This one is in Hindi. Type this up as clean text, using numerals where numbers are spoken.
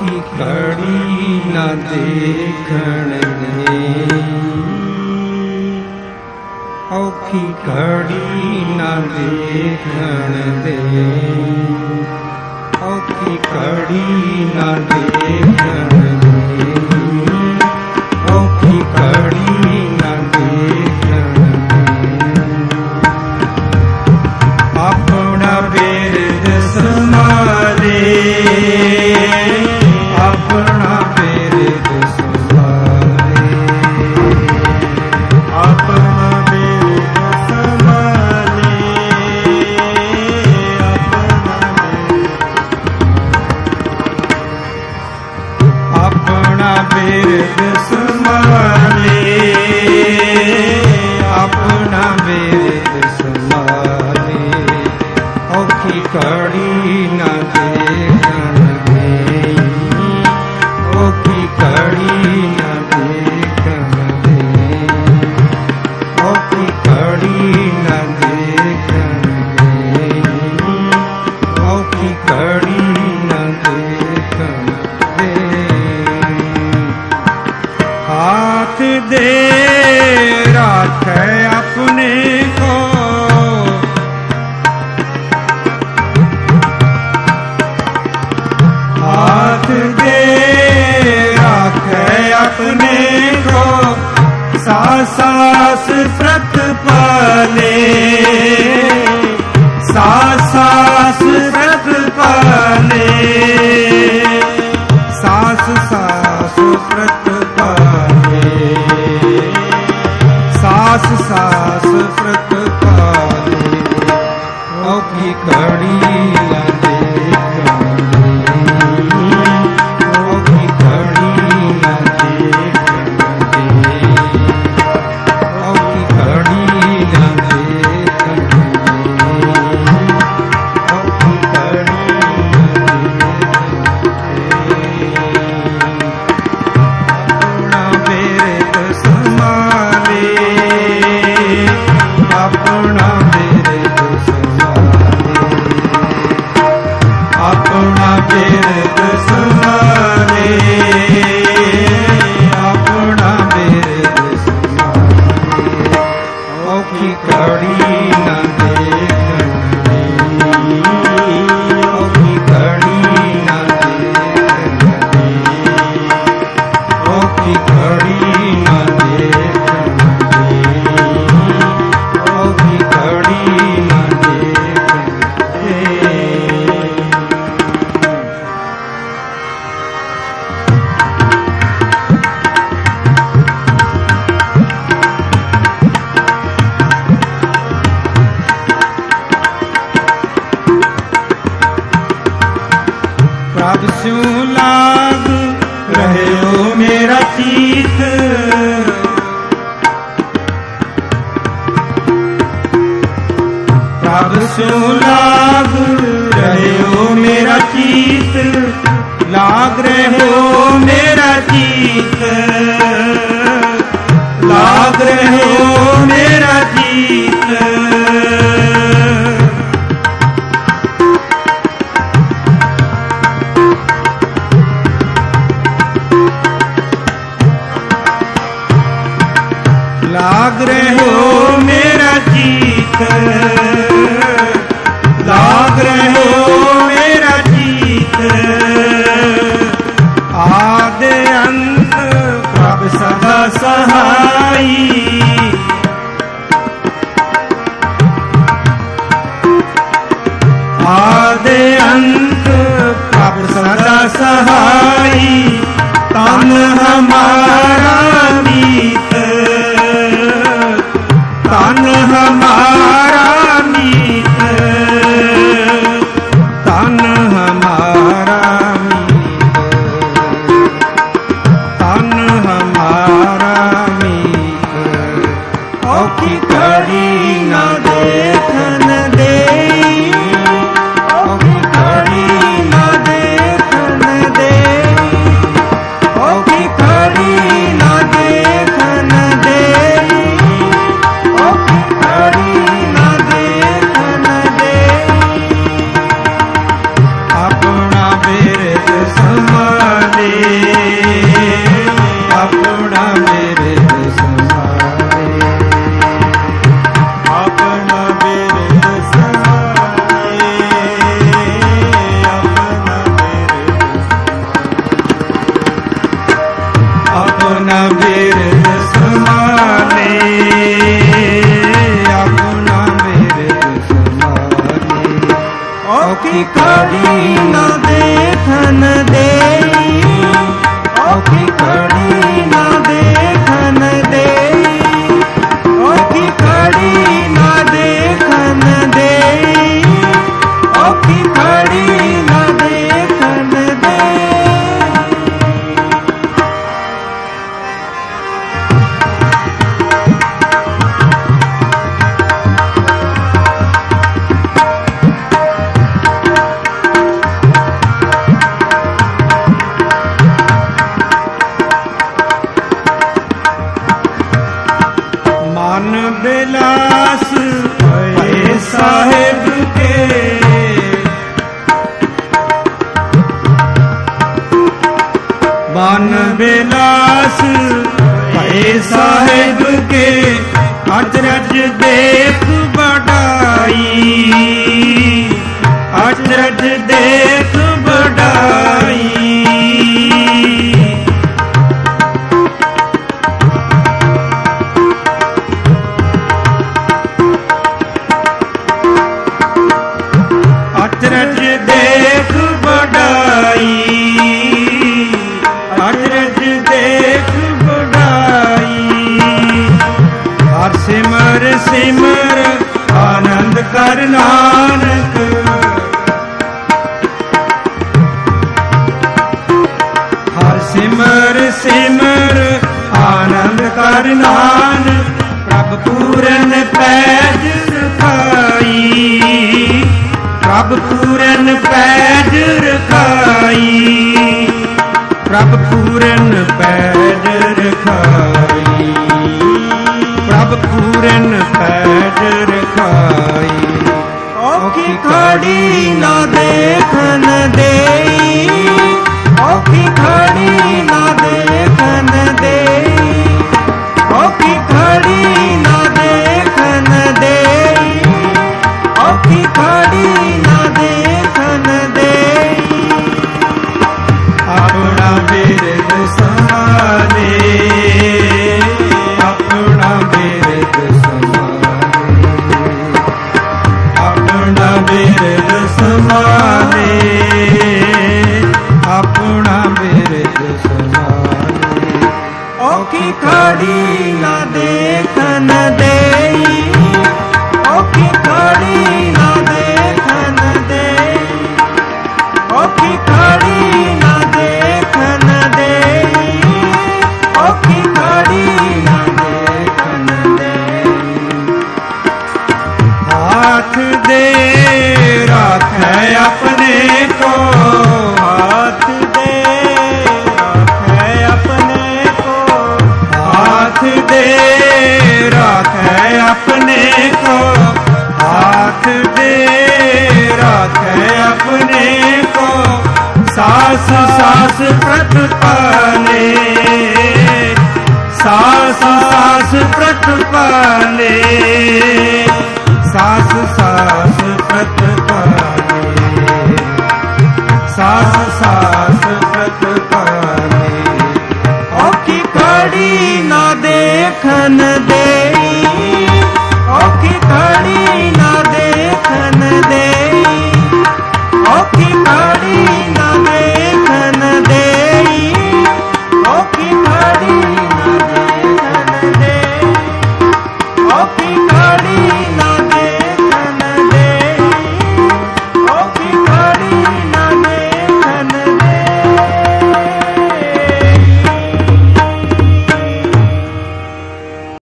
औखी घड़ी न देखण दे, औखी घड़ी न देखण दे, औखी घड़ी न देखण दे, औखी घड़ी न देखण दे। अपना बिरद संभाले, अपना बिरद संभाले, अपना बिरद संभाले, अपना बिरद संभाले, अपना बिरद संभाले, औखी घड़ी न देखण दे, औखी घड़ी न देखण दे, औखी घड़ी न देखण दे, औखी घड़ी न देखण दे। हाथ दे राखे अपने को, हाथ दे राखे अपने को, सास सास व्रत पाले, सास सास व्रत पाले, सास सास व्रत पाले, सास सास व्रत पाले, औखी घड़ी न देखण दे, औखी घड़ी न देखण दे, औखी घड़ी न देखण दे, औखी घड़ी न देखण दे। अपना बिरद संभाले, अपना बिरद संभाले, अपना बिरद संभाले, अपना बिरद संभाले, औखी घड़ी न देखण दे, औखी घड़ी न देखण दे, औखी घड़ी न देखण दे, औखी घड़ी न देखण दे। प्रभ स्यों लाग रहे हो मेरा चित, प्रभ स्यों लाग रहे हो मेरा चित, लाग रहे हो मेरा चित, लाग रहे हो मेरा चित। लाग रहे हो मेरा चित, लाग रहे हो मेरा चित, आदि अंत प्रभ सदा सहाई, आदि अंत प्रभ सदा सहाई, तन हमारा मीत, तन हमारा मीत, तन हमारा मीत, तन हमारा मीत, औखी घड़ी न देखण दे, औखी घड़ी न देखण दे, औखी घड़ी न देखण दे, औखी घड़ी न देखण दे। अपना बिरद संभाले, घड़ी न देखन देई, औखी घड़ी न देखन देई, औखी घड़ी न देखन देई, औखी घड़ी न देखन देई। मन बिलास भये साहिब के, मन बिलास भये साहिब के, अचरज देख बढ़ाई, अचरज देख बढ़ाई। अचरज देख बढ़ाई, अचरज देख बढ़ाई। हर सिमर सिमर आनंद कर नानक, हर सिमर सिमर आनंद कर नानक। प्रभ पूरन पैज रखाई, प्रभ पूरन पैज रखाई, प्रभ पूरन पैज रखाई, प्रभ पूरन पैज रखाई। औखी घड़ी न देखन देई, औखी घड़ी न देखन देई, औखी घड़ी न देखन देई, औखी घड़ी न देखन देई। अपना बिरद संभाले, अपना बिरद संभाले, अपना बिरद संभाले, अपना बिरद संभाले। औखी घड़ी न देखन देई, औखी घड़ी न देखन देई, औखी घड़ी न देखन देई, औखी घड़ी न देखन देई। हाथ दे राखै अपने को, हाथ दे राखै अपने को, हाथ दे राखै अपने को, हाथ दे राखै अपने को। सास सास प्रतिपाले, सास सास प्रतिपाले, सास सास प्रतिपाले, सास सास प्रतिपाले। औखी घड़ी न देखन दे,